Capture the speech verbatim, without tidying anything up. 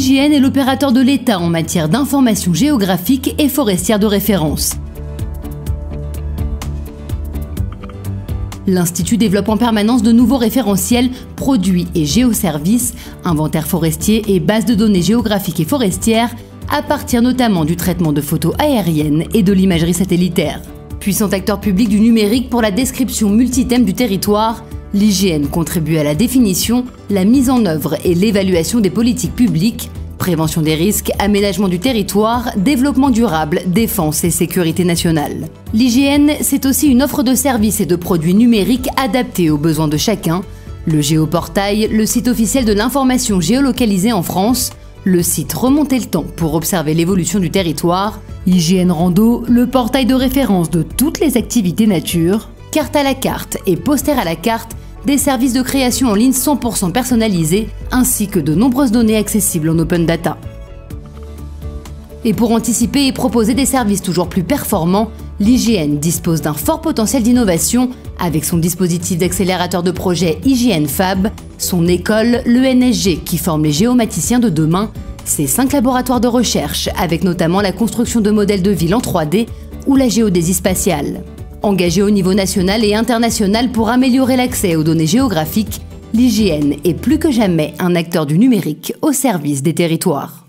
l'I G N est l'opérateur de l'État en matière d'information géographique et forestière de référence. L'Institut développe en permanence de nouveaux référentiels, produits et géoservices, inventaires forestiers et bases de données géographiques et forestières, à partir notamment du traitement de photos aériennes et de l'imagerie satellitaire. Puissant acteur public du numérique pour la description multithème du territoire, l'I G N contribue à la définition, la mise en œuvre et l'évaluation des politiques publiques, prévention des risques, aménagement du territoire, développement durable, défense et sécurité nationale. L'I G N, c'est aussi une offre de services et de produits numériques adaptés aux besoins de chacun, le Géoportail, le site officiel de l'information géolocalisée en France, le site Remonter le temps pour observer l'évolution du territoire, I G N Rando, le portail de référence de toutes les activités nature, carte à la carte et poster à la carte, des services de création en ligne cent pour cent personnalisés, ainsi que de nombreuses données accessibles en open data. Et pour anticiper et proposer des services toujours plus performants, l'I G N dispose d'un fort potentiel d'innovation avec son dispositif d'accélérateur de projet I G N Fab, son école, l'E N S G qui forme les géomaticiens de demain, ses cinq laboratoires de recherche avec notamment la construction de modèles de ville en trois D ou la géodésie spatiale. Engagé au niveau national et international pour améliorer l'accès aux données géographiques, l'I G N est plus que jamais un acteur du numérique au service des territoires.